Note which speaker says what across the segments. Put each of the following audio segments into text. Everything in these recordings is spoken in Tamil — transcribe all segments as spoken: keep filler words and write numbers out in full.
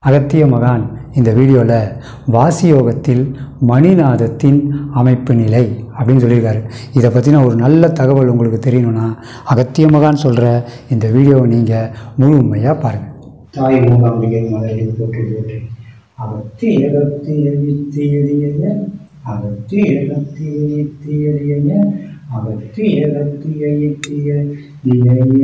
Speaker 1: அகத்திய மகான் இந்த வீடியோவில் வாசியோகத்தில் மணிநாதத்தின் அமைப்பு நிலை அப்படின்னு சொல்லியிருக்காரு. இதை பற்றின ஒரு நல்ல தகவல் உங்களுக்கு தெரியணும்னா அகத்திய மகான் சொல்கிற இந்த வீடியோவை நீங்கள் முழுமையாக பாருங்கள்.
Speaker 2: தாய் மூகாம்பிகை மலரில் போற்றி போற்றி அகத்தி அகத்தி அழித்தி எளிய அகத்தி அகத்தி அழித்தி எளிய அகத்தி அகத்தி அழித்திய இளைய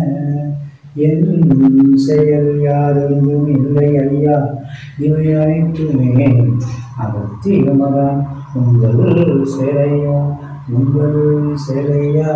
Speaker 2: என் செயல் யாரும் இல்லை ஐயா இவை அனைத்துமே அகத்திய மகான் உங்கள் சேரையா உங்கள் சேரையா.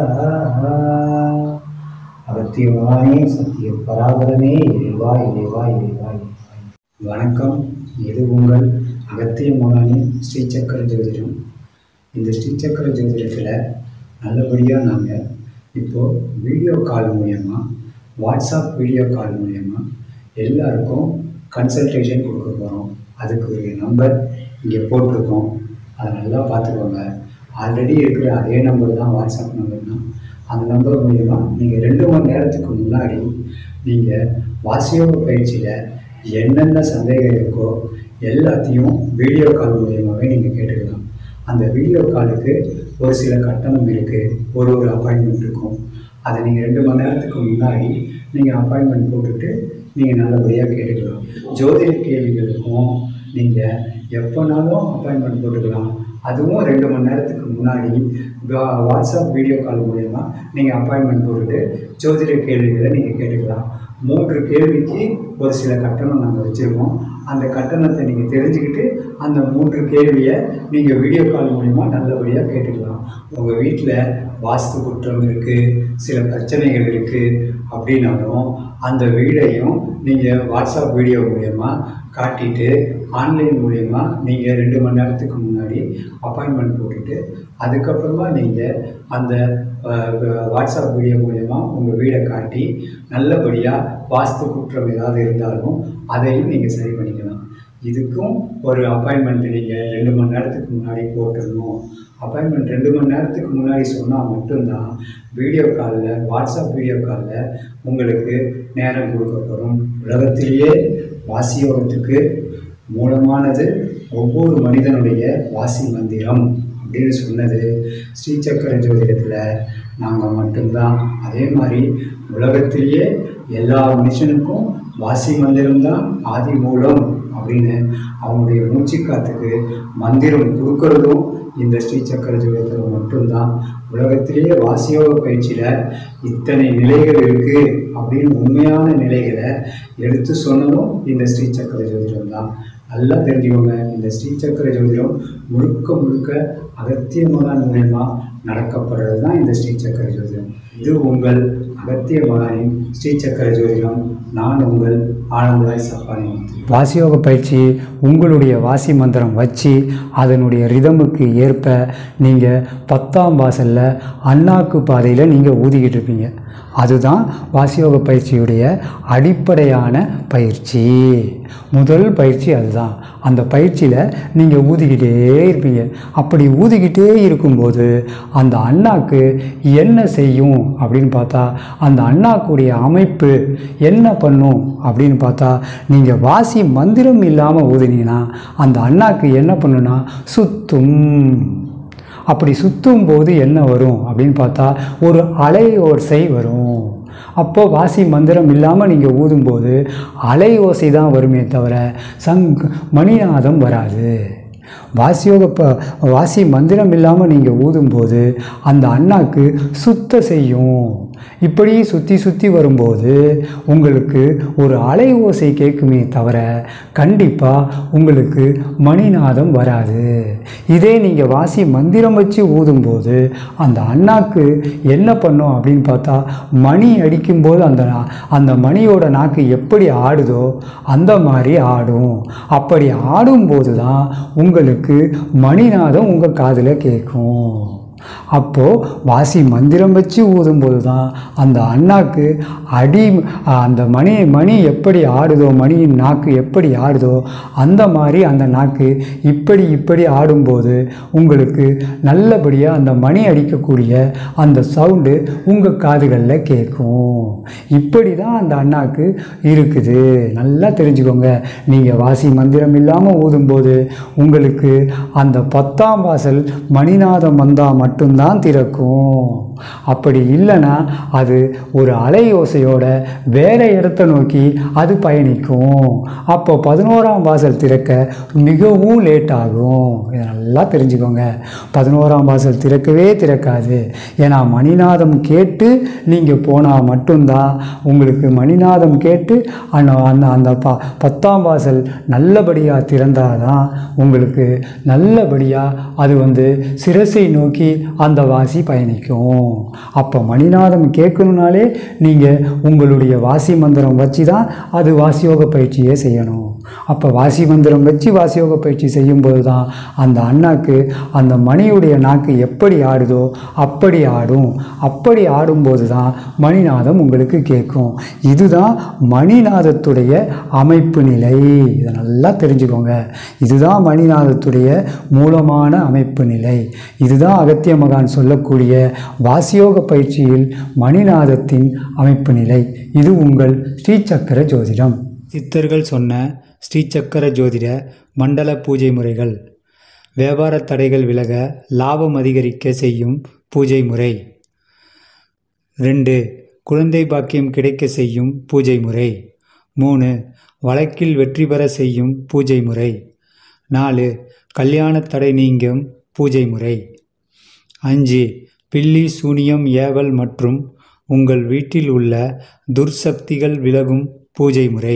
Speaker 2: அகத்தியமானே சத்திய பராபரமே இறைவா இறைவா இறைவா இறைவா. வணக்கம், இது உங்கள் அகத்திய மகானின் ஸ்ரீசக்கர ஜோதிடம். இந்த ஸ்ரீசக்கர ஜோதிடத்தில் நல்லபடியாக நாங்கள் இப்போது வீடியோ கால் மூலயமா, வாட்ஸ்அப் வீடியோ கால் மூலயமா எல்லாருக்கும் கன்சல்டேஷன் கொடுக்க போகிறோம். அதுக்கு ஒரு நம்பர் இங்கே போட்டிருக்கோம், அதை நல்லா பார்த்துக்கோங்க. ஆல்ரெடி இருக்கிற அதே நம்பர் தான் வாட்ஸ்அப் நம்பர் தான். அந்த நம்பர் மூலயமா நீங்கள் ரெண்டு மணி நேரத்துக்கு முன்னாடி நீங்கள் வாசியோக பயிற்சியில் என்னென்ன சந்தேகம் இருக்கோ எல்லாத்தையும் வீடியோ கால் மூலியமாகவே நீங்கள் கேட்டுக்கலாம். அந்த வீடியோ காலுக்கு ஒரு சில கட்டணம் இருக்குது, ஒரு ஒரு அப்பாயின்மெண்ட் இருக்கும். அதை நீங்கள் ரெண்டு மணி நேரத்துக்கு முன்னாடி நீங்கள் அப்பாயின்மெண்ட் போட்டுட்டு நீங்கள் நல்லபடியாக கேட்டுக்கலாம். ஜோதிட கேள்விகளுக்கும் நீங்கள் எப்போனாலும் அப்பாயின்மெண்ட் போட்டுக்கலாம். அதுவும் ரெண்டு மணி நேரத்துக்கு முன்னாடி வாட்ஸ்அப் வீடியோ கால் மூலயமா நீங்கள் அப்பாயின்மெண்ட் போட்டுட்டு ஜோதிட கேள்விகளை நீங்கள் கேட்டுக்கலாம். மூன்று கேள்விக்கு ஒரு சில கட்டணம் நாங்கள் வச்சுருக்கோம். அந்த கட்டணத்தை நீங்கள் தெரிஞ்சுக்கிட்டு அந்த மூன்று கேள்வியை நீங்கள் வீடியோ கால் மூலிமா நல்லபடியாக கேட்டுக்கலாம். உங்கள் வீட்டில் வாஸ்து குற்றம் இருக்குது, சில பிரச்சனைகள் இருக்குது அப்படின்னாலும் அந்த வீடையும் நீங்கள் வாட்ஸ்அப் வீடியோ மூலயமா காட்டிட்டு ஆன்லைன் மூலயமா நீங்கள் ரெண்டு மணி நேரத்துக்கு முன்னாடி அப்பாயின்மெண்ட் போட்டுட்டு அதுக்கப்புறமா நீங்கள் அந்த வாட்ஸ்அப் வீடியோ மூலயமா உங்கள் வீடை காட்டி நல்லபடியாக வாஸ்து குற்றம் ஏதாவது இருந்தாலும் அதையும் நீங்கள் சரி பண்ணிக்கலாம். இதுக்கும் ஒரு அப்பாயின்மெண்ட் நீங்கள் ரெண்டு மணி நேரத்துக்கு முன்னாடி போட்டுடணும். அப்பாயின்மெண்ட் ரெண்டு மணி நேரத்துக்கு முன்னாடி சொன்னால் மட்டும்தான் வீடியோ காலில், வாட்ஸ்அப் வீடியோ காலில் உங்களுக்கு நேரம் கொடுக்கப்படும். உலகத்திலேயே வாசியோகத்துக்கு மூலமானது ஒவ்வொரு மனிதனுடைய வாசி மந்திரம் அப்படின்னு சொன்னது ஸ்ரீசக்கர ஜோதிடத்தில் நாங்கள் மட்டும்தான். அதே மாதிரி உலகத்திலேயே எல்லா மனுஷனுக்கும் வாசி மந்திரம்தான் ஆதி மூலம் அப்படின்னு அவங்களுடைய மூச்சுக்காத்துக்கு மந்திரம் கொடுக்கறதும் இந்த ஸ்ரீசக்கர ஜோதிடத்தில் மட்டும்தான். உலகத்திலேயே வாசியோக பயிற்சியில் இத்தனை நிலைகள் இருக்குது அப்படின்னு உண்மையான நிலைகளை எடுத்து சொன்னதும் இந்த ஸ்ரீசக்கர ஜோதிடம் தான். நல்லா தெரிஞ்சுக்கோங்க, இந்த ஸ்ரீசக்கர ஜோதிடம் முழுக்க முழுக்க அகத்திய மகான் மூலயமா நடக்கப்படுறது தான் இந்த ஸ்ரீசக்கர ஜோதிடம். இது உங்கள் அகத்திய மகானின் ஸ்ரீசக்கர ஜோதிடம். நான் உங்கள் ஆனந்தராய் சப்பானி.
Speaker 1: வாசியோக பயிற்சி உங்களுடைய வாசி மந்திரம் வச்சு அதனுடைய ரிதமுக்கு ஏற்ப நீங்கள் பத்தாம் வாசலில் அண்ணாக்கு பாதையில் நீங்கள் ஊதிக்கிட்டு இருப்பீங்க. அதுதான் வாசியோக பயிற்சியுடைய அடிப்படையான பயிற்சி. முதல் பயிற்சி அதுதான். அந்த பயிற்சியில் நீங்கள் ஊதிக்கிட்டே இருப்பீங்க. அப்படி ஊதிக்கிட்டே இருக்கும்போது அந்த அண்ணாக்கு என்ன செய்யும் அப்படின்னு பார்த்தா, அந்த அண்ணாக்குடைய அமைப்பு என்ன பண்ணும் அப்படின்னு பார்த்தா, நீங்கள் வாசி மந்திரம் இல்லாமல் ஊதினீங்கன்னா அந்த அண்ணாக்கு என்ன பண்ணுன்னா சுத்தும். அப்படி சுற்றும் போது என்ன வரும் அப்படின்னு பார்த்தா ஒரு அலை ஓசை வரும். அப்போது வாசி மந்திரம் இல்லாமல் நீங்கள் ஊதும்போது அலை ஓசை தான் வருமே தவிர சங் மணிநாதம் வராது. வாசியோக ப வாசி மந்திரம் இல்லாமல் நீங்கள் ஊதும்போது அந்த அண்ணாக்கு சுத்த செய்யும். இப்படி சுற்றி சுற்றி வரும்போது உங்களுக்கு ஒரு அலை ஓசை கேட்குமே தவிர கண்டிப்பாக உங்களுக்கு மணிநாதம் வராது. இதே நீங்கள் வாசி மந்திரம் வச்சு ஊதும்போது அந்த அண்ணாக்கு என்ன பண்ணும் அப்படின்னு பார்த்தா, மணி அடிக்கும்போது அந்த அந்த மணியோட நாக்கு எப்படி ஆடுதோ அந்த மாதிரி ஆடும். அப்படி ஆடும்போது தான் உங்களுக்கு மணிநாதம் உங்கள் காதில் கேட்கும். அப்போது வாசி மந்திரம் வச்சு ஊதும்போது தான் அந்த அண்ணாக்கு அடி அந்த மணி மணி எப்படி ஆடுதோ, மணியின் நாக்கு எப்படி ஆடுதோ அந்த மாதிரி அந்த நாக்கு இப்படி இப்படி ஆடும்போது உங்களுக்கு நல்லபடியாக அந்த மணி அடிக்கக்கூடிய அந்த சவுண்டு உங்கள் காதுகளில் கேட்கும். இப்படி தான் அந்த அண்ணாக்கு இருக்குது. நல்லா தெரிஞ்சுக்கோங்க. நீங்கள் வாசி மந்திரம் இல்லாமல் ஊதும்போது உங்களுக்கு அந்த பத்தாம் வாசல் மணிநாதம் வந்தால் மட்டும்தான் திறக்கும். அப்படி இல்லைன்னா அது ஒரு அலை ஓசையோட வேறு இடத்த நோக்கி அது பயணிக்கும். அப்போ பதினோராம் வாசல் திறக்க மிகவும் லேட் ஆகும். இதை நல்லா தெரிஞ்சுக்கோங்க. பதினோராம் வாசல் திறக்கவே திறக்காது. ஏன்னா மணிநாதம் கேட்டு நீங்கள் போனால் மட்டும்தான் உங்களுக்கு மணிநாதம் கேட்டு அந்த அந்த அந்த ப பத்தாம் வாசல் நல்லபடியாக திறந்தாதான் உங்களுக்கு நல்லபடியாக அது வந்து சிரசை நோக்கி அந்த வாசி பயணிக்கும். அப்போ மணிநாதம் கேட்கணுனாலே நீங்கள் உங்களுடைய வாசி மந்திரம் வச்சு தான் அது வாசியோக பயிற்சியே செய்யணும். அப்போ வாசி மந்திரம் வச்சு வாசியோக பயிற்சி செய்யும்போது தான் அந்த அண்ணாக்கு அந்த மணியுடைய நாக்கு எப்படி ஆடுதோ அப்படி ஆடும். அப்படி ஆடும்போது தான் மணிநாதம் உங்களுக்கு கேட்கும். இதுதான் மணிநாதத்துடைய அமைப்பு நிலை. இதை நல்லா தெரிஞ்சுக்கோங்க. இதுதான் மணிநாதத்துடைய மூலமான அமைப்பு நிலை. இதுதான் அகத்திய மகான் சொல்லக்கூடிய வாசியோக பயிற்சியில் மணிநாதத்தின் அமைப்பு நிலை. இது உங்கள் ஸ்ரீசக்கர ஜோதிடம். சித்தர்கள் சொன்ன ஸ்ரீசக்கர ஜோதிட மண்டல பூஜை முறைகள். வியாபார தடைகள் விலக லாபம் அதிகரிக்க செய்யும் பூஜை முறை. ரெண்டு, குழந்தை பாக்கியம் கிடைக்க செய்யும் பூஜை முறை. மூணு, வழக்கில் வெற்றி பெற செய்யும் பூஜை முறை. நாலு, கல்யாண தடை நீங்கும் பூஜை முறை. அஞ்சு, பில்லி சூனியம் ஏவல் மற்றும் உங்கள் வீட்டில் உள்ள துர்சக்திகள் விலகும் பூஜை முறை.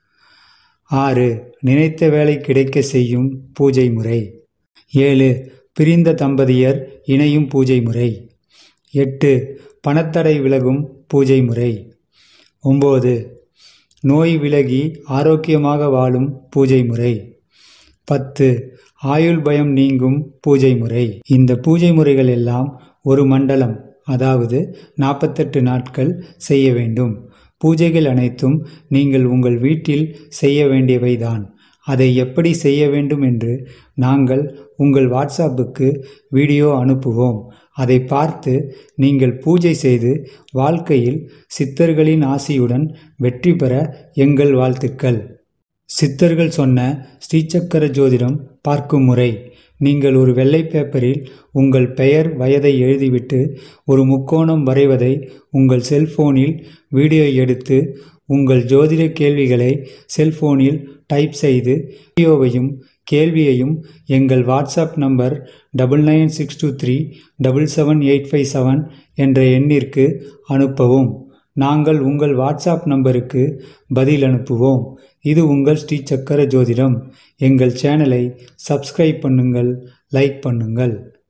Speaker 1: ஆறு, நினைத்த வேலை கிடைக்க செய்யும் பூஜை முறை. ஏழு, பிரிந்த தம்பதியர் இணையும் பூஜை முறை. எட்டு, பணத்தடை விலகும் பூஜை முறை. ஒம்பது, நோய் விலகி ஆரோக்கியமாக வாழும் பூஜை முறை. பத்து, ஆயுள் பயம் நீங்கும் பூஜை முறை. இந்த பூஜை முறைகள் எல்லாம் ஒரு மண்டலம், அதாவது நாற்பத்தெட்டு நாட்கள் செய்ய வேண்டும். பூஜைகள் அனைத்தும் நீங்கள் உங்கள் வீட்டில் செய்ய வேண்டியவைதான். அதை எப்படி செய்ய வேண்டும் என்று நாங்கள் உங்கள் வாட்ஸ்அப்புக்கு வீடியோ அனுப்புவோம். அதை பார்த்து நீங்கள் பூஜை செய்து வாழ்க்கையில் சித்தர்களின் ஆசியுடன் வெற்றி பெற எங்கள் வாழ்த்துக்கள். சித்தர்கள் சொன்ன ஸ்ரீசக்கர ஜோதிடம் பார்க்கும் முறை. நீங்கள் ஒரு வெள்ளை பேப்பரில் உங்கள் பெயர் வயதை எழுதிவிட்டு ஒரு முக்கோணம் வரைவதை உங்கள் செல்போனில் வீடியோ எடுத்து உங்கள் ஜோதிட கேள்விகளை செல்போனில் டைப் செய்து வீடியோவையும் கேள்வியையும் எங்கள் WhatsApp number double nine six two three double seven eight five seven என்ற எண்ணிற்கு அனுப்பவும். நாங்கள் உங்கள் வாட்ஸ்அப் நம்பருக்கு பதில் அனுப்புவோம். இது உங்கள் ஸ்ரீசக்கர ஜோதிடம். எங்கள் சேனலை சப்ஸ்கிரைப் பண்ணுங்கள், லைக் பண்ணுங்கள்.